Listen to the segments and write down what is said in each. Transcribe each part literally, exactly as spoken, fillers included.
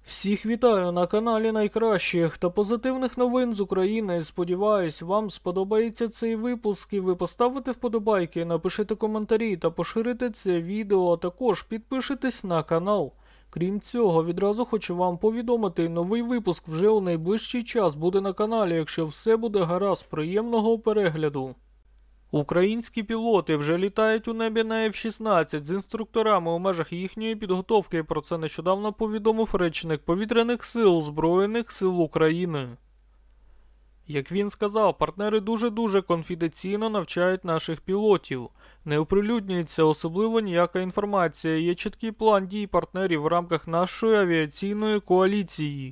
Всіх вітаю на каналі найкращих та позитивних новин з України. Сподіваюсь, вам сподобається цей випуск і ви поставите вподобайки, напишите коментарі та поширите це відео, а також підпишитесь на канал. Крім цього, відразу хочу вам повідомити, новий випуск вже у найближчий час буде на каналі, якщо все буде гаразд. Приємного перегляду. Українські пілоти вже літають у небі на еф шістнадцять з інструкторами у межах їхньої підготовки. Про це нещодавно повідомив речник Повітряних сил Збройних сил України. Як він сказав, партнери дуже-дуже конфіденційно навчають наших пілотів. Не оприлюднюється особливо ніяка інформація, є чіткий план дій партнерів в рамках нашої авіаційної коаліції.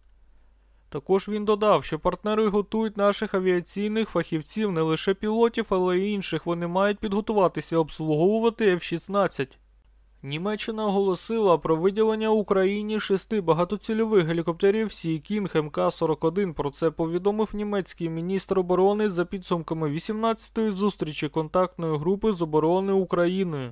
Також він додав, що партнери готують наших авіаційних фахівців, не лише пілотів, але й інших. Вони мають підготуватися обслуговувати еф шістнадцять. Німеччина оголосила про виділення Україні шести багатоцільових гелікоптерів Сі Кінг ем ка сорок один. Про це повідомив німецький міністр оборони за підсумками вісімнадцятої зустрічі контактної групи з оборони України.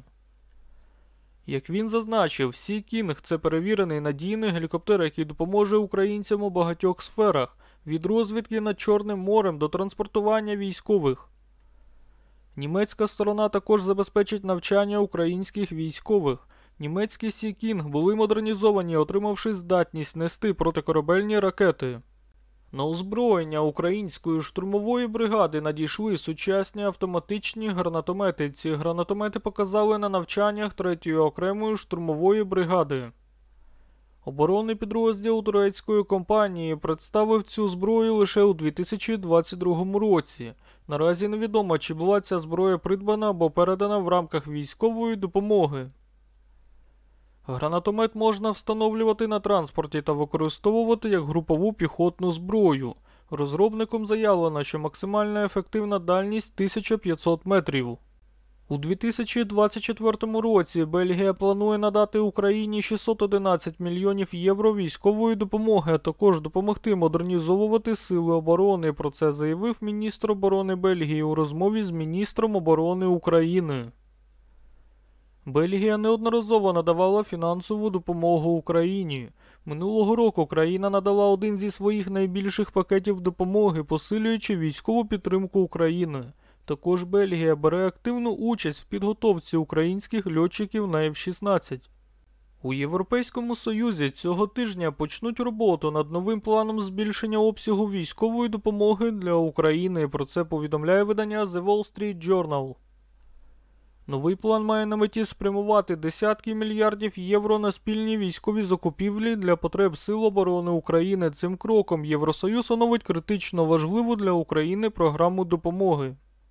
Як він зазначив, Сі Кінг – це перевірений надійний гелікоптер, який допоможе українцям у багатьох сферах – від розвідки над Чорним морем до транспортування військових. Німецька сторона також забезпечить навчання українських військових. Німецькі Сі Кінг були модернізовані, отримавши здатність нести протикорабельні ракети. На озброєння української штурмової бригади надійшли сучасні автоматичні гранатомети. Ці гранатомети показали на навчаннях третьої окремої штурмової бригади. Оборонний підрозділ турецької компанії представив цю зброю лише у дві тисячі двадцять другому році. Наразі невідомо, чи була ця зброя придбана або передана в рамках військової допомоги. Гранатомет можна встановлювати на транспорті та використовувати як групову піхотну зброю. Розробником заявлено, що максимальна ефективна дальність тисяча п'ятсот метрів. У дві тисячі двадцять четвертому році Бельгія планує надати Україні шістсот одинадцять мільйонів євро військової допомоги, а також допомогти модернізовувати сили оборони. Про це заявив міністр оборони Бельгії у розмові з міністром оборони України. Бельгія неодноразово надавала фінансову допомогу Україні. Минулого року країна надала один зі своїх найбільших пакетів допомоги, посилюючи військову підтримку України. Також Бельгія бере активну участь в підготовці українських льотчиків на еф шістнадцять. У Європейському Союзі цього тижня почнуть роботу над новим планом збільшення обсягу військової допомоги для України. Про це повідомляє видання The Wall Street Journal. Новий план має на меті спрямувати десятки мільярдів євро на спільні військові закупівлі для потреб Сил оборони України. Цим кроком Євросоюз оновить критично важливу для України програму допомоги.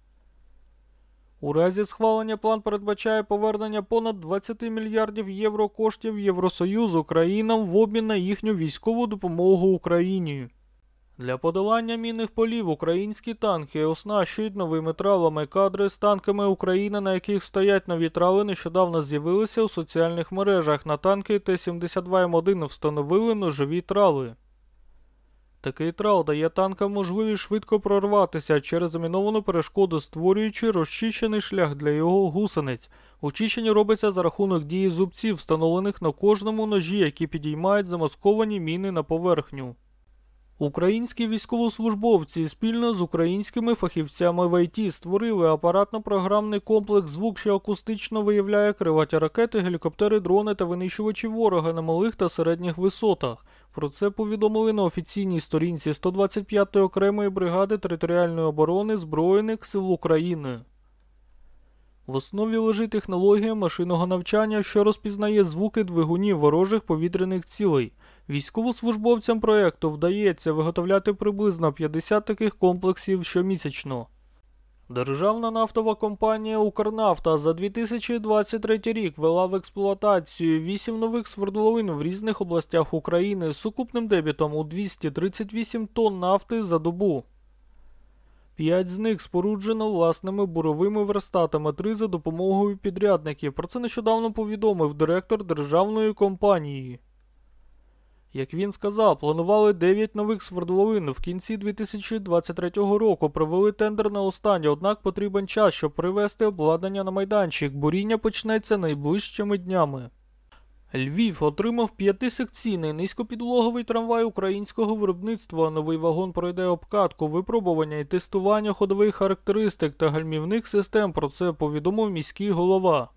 У разі схвалення план передбачає повернення понад двадцять мільярдів євро коштів Євросоюзу країнам в обмін на їхню військову допомогу Україні. Для подолання мінних полів українські танки оснащують новими тралами. Кадри з танками України, на яких стоять нові трали, нещодавно з'явилися у соціальних мережах. На танки Т сімдесят два М один встановили ножові трали. Такий трал дає танкам можливість швидко прорватися через заміновану перешкоду, створюючи розчищений шлях для його гусениць. Очищення робиться за рахунок дії зубців, встановлених на кожному ножі, які підіймають замасковані міни на поверхню. Українські військовослужбовці спільно з українськими фахівцями в ай ті створили апаратно-програмний комплекс «Звук», що акустично виявляє крилаті ракети, гелікоптери, дрони та винищувачі ворога на малих та середніх висотах. Про це повідомили на офіційній сторінці сто двадцять п'ятої окремої бригади територіальної оборони Збройних сил України. В основі лежить технологія машинного навчання, що розпізнає звуки двигунів ворожих повітряних цілей. Військовослужбовцям проєкту вдається виготовляти приблизно п'ятдесят таких комплексів щомісячно. Державна нафтова компанія «Укрнафта» за дві тисячі двадцять третій рік ввела в експлуатацію вісім нових свердловин в різних областях України з сукупним дебітом у двісті тридцять вісім тонн нафти за добу. П'ять з них споруджено власними буровими верстатами, три за допомогою підрядників. Про це нещодавно повідомив директор державної компанії. Як він сказав, планували дев'ять нових свердловин. В кінці дві тисячі двадцять третього року провели тендер на останнє, однак потрібен час, щоб привести обладнання на майданчик. Буріння почнеться найближчими днями. Львів отримав п'ятисекційний низькопідлоговий трамвай українського виробництва. Новий вагон пройде обкатку, випробування і тестування ходових характеристик та гальмівних систем. Про це повідомив міський голова.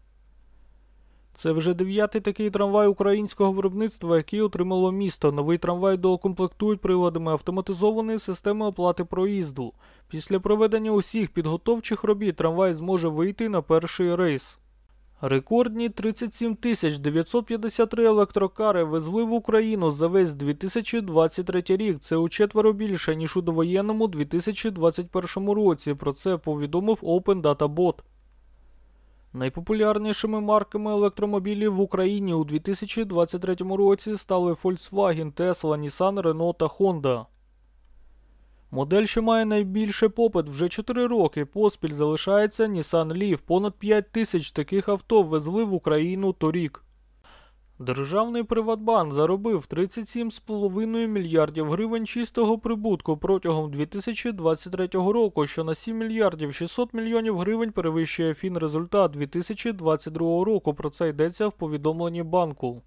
Це вже дев'ятий такий трамвай українського виробництва, який отримало місто. Новий трамвай доукомплектують приладами автоматизованої системи оплати проїзду. Після проведення усіх підготовчих робіт трамвай зможе вийти на перший рейс. Рекордні тридцять сім тисяч дев'ятсот п'ятдесят три електрокари везли в Україну за весь дві тисячі двадцять третій рік. Це учетверо більше, ніж у довоєнному дві тисячі двадцять першому році. Про це повідомив Open Data Bot. Найпопулярнішими марками електромобілів в Україні у дві тисячі двадцять третьому році стали Volkswagen, Tesla, Nissan, Renault та Honda. Модель, що має найбільший попит вже чотири роки поспіль, залишається Nissan Leaf. Понад п'ять тисяч таких авто ввезли в Україну торік. Державний Приватбанк заробив тридцять сім цілих п'ять десятих мільярдів гривень чистого прибутку протягом дві тисячі двадцять третього року, що на сім мільярдів шістсот мільйонів гривень перевищує фінрезультат дві тисячі двадцять другого року. Про це йдеться в повідомленні банку.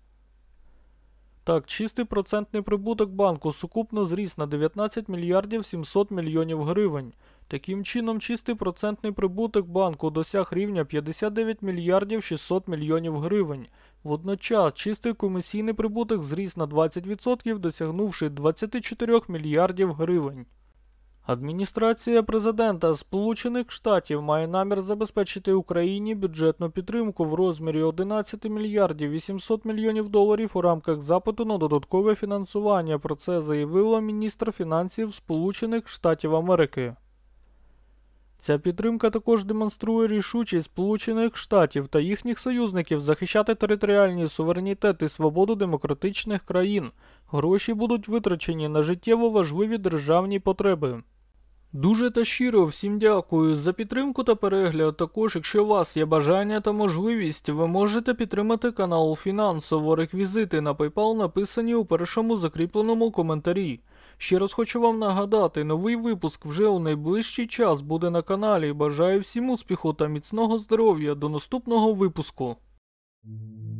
Так, чистий процентний прибуток банку сукупно зріс на дев'ятнадцять мільярдів сімсот мільйонів гривень. Таким чином, чистий процентний прибуток банку досяг рівня п'ятдесят дев'ять мільярдів шістсот мільйонів гривень. Водночас, чистий комісійний прибуток зріс на двадцять відсотків, досягнувши двадцять чотири мільярдів гривень. Адміністрація президента Сполучених Штатів має намір забезпечити Україні бюджетну підтримку в розмірі одинадцять мільярдів вісімсот мільйонів доларів у рамках запиту на додаткове фінансування. Про це заявила міністр фінансів Сполучених Штатів Америки. Ця підтримка також демонструє рішучість Сполучених Штатів та їхніх союзників захищати територіальний суверенітет і свободу демократичних країн. Гроші будуть витрачені на життєво важливі державні потреби. Дуже та щиро всім дякую за підтримку та перегляд. Також, якщо у вас є бажання та можливість, ви можете підтримати канал фінансово. Реквізити на PayPal написані у першому закріпленому коментарі. Ще раз хочу вам нагадати, новий випуск вже у найближчий час буде на каналі. Бажаю всім успіху та міцного здоров'я. До наступного випуску.